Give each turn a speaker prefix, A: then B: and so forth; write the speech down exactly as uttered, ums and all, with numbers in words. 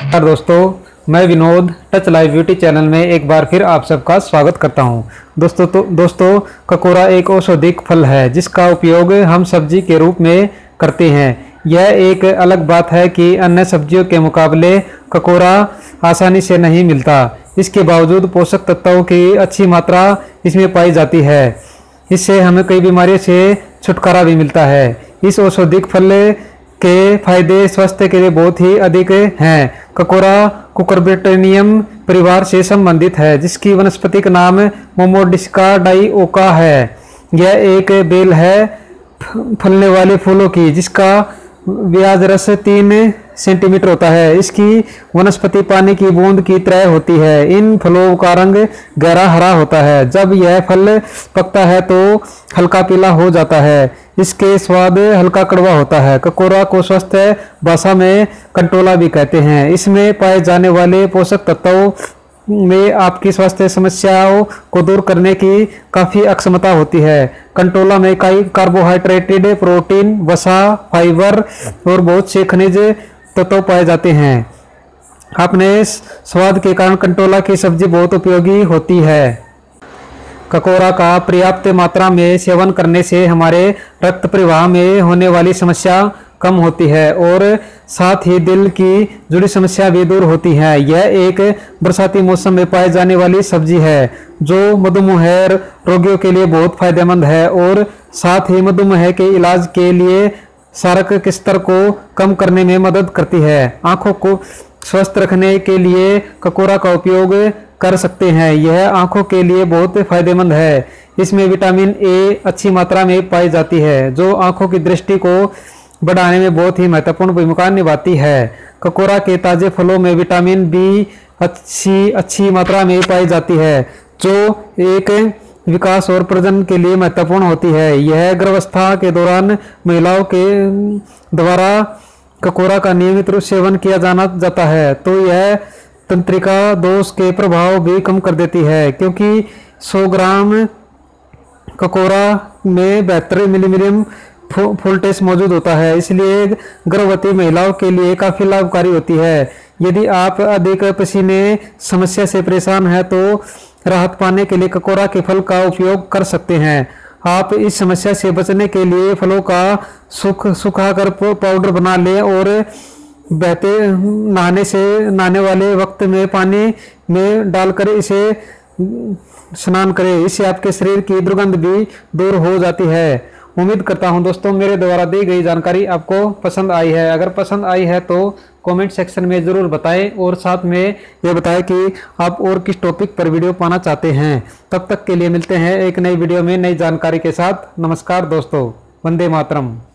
A: नमस्कार दोस्तों, मैं Vinod touch live beauty channel में एक बार फिर आप सबका स्वागत करता हूं। दोस्तों तो दोस्तों ककोरा एक औषधिक फल है जिसका उपयोग हम सब्जी के रूप में करते हैं। यह एक अलग बात है कि अन्य सब्जियों के मुकाबले ककोरा आसानी से नहीं मिलता। इसके बावजूद पोषक तत्वों की अच्छी मात्रा इसमें पाई जाती है। इससे हमें कई बीमारियों से छुटकारा भी मिलता है। इस औषधिक फल के फायदे स्वास्थ्य के लिए बहुत ही अधिक हैं। ककोरा कुकुरबिटेनियम परिवार से संबंधित है जिसकी वानस्पतिक नाम मोमोडिस्का डाइओका है। यह एक बेल है फलने वाले फूलों की जिसका ब्याज रस तीन सेंटीमीटर होता है। इसकी वनस्पति पानी की बूंद की तरह होती है। इन फलों का रंग गहरा हरा होता है। जब यह फल पकता है तो हल्का पीला हो जाता है। इसके स्वाद हल्का कड़वा होता है। ककोरा को स्वास्थ्य भाषा में कंटोला भी कहते हैं। इसमें पाए जाने वाले पोषक तत्वों में आपकी स्वास्थ्य समस्याओं को दूर करने की काफ़ी अक्षमता होती है। कंटोला में कई कार्बोहाइड्रेटेड प्रोटीन, वसा, फाइबर और बहुत से खनिज तत्व पाए जाते हैं। अपने स्वाद के कारण कंटोला की सब्जी बहुत उपयोगी होती है। ककोरा का पर्याप्त मात्रा में सेवन करने से हमारे रक्त प्रवाह में होने वाली समस्या कम होती है और साथ ही दिल की जुड़ी समस्या भी दूर होती है। यह एक बरसाती मौसम में पाई जाने वाली सब्जी है जो मधुमेह रोगियों के लिए बहुत फायदेमंद है और साथ ही मधुमेह के इलाज के लिए क्षारक के स्तर को कम करने में मदद करती है। आंखों को स्वस्थ रखने के लिए ककोरा का उपयोग कर सकते हैं। यह आंखों के लिए बहुत फायदेमंद है। इसमें विटामिन ए अच्छी मात्रा में पाई जाती है जो आंखों की दृष्टि को बढ़ाने में बहुत ही महत्वपूर्ण भूमिका निभाती है। ककोरा के ताजे फलों में विटामिन बी अच्छी अच्छी मात्रा में पाई जाती है जो एक विकास और प्रजनन के लिए महत्वपूर्ण होती है। यह गर्भावस्था के दौरान महिलाओं के द्वारा ककोरा का नियमित रूप से सेवन किया जाना जाता है तो यह तंत्रिका दोष के प्रभाव भी कम कर देती है क्योंकि सौ ग्राम ककोरा में बहत्तर मिलीग्राम फोल्टेस मौजूद होता है, इसलिए गर्भवती महिलाओं के लिए काफ़ी लाभकारी होती है। यदि आप अधिक पसीने समस्या से परेशान हैं तो राहत पाने के लिए ककोरा के फल का उपयोग कर सकते हैं। आप इस समस्या से बचने के लिए फलों का सूख सुखाकर पाउडर बना लें और बहते नहाने से नहाने वाले वक्त में पानी में डालकर इसे स्नान करें। इससे आपके शरीर की दुर्गंध भी दूर हो जाती है। उम्मीद करता हूं दोस्तों मेरे द्वारा दी गई जानकारी आपको पसंद आई है। अगर पसंद आई है तो कमेंट सेक्शन में ज़रूर बताएं और साथ में ये बताएं कि आप और किस टॉपिक पर वीडियो पाना चाहते हैं। तब तक के लिए मिलते हैं एक नई वीडियो में नई जानकारी के साथ। नमस्कार दोस्तों, वंदे मातरम।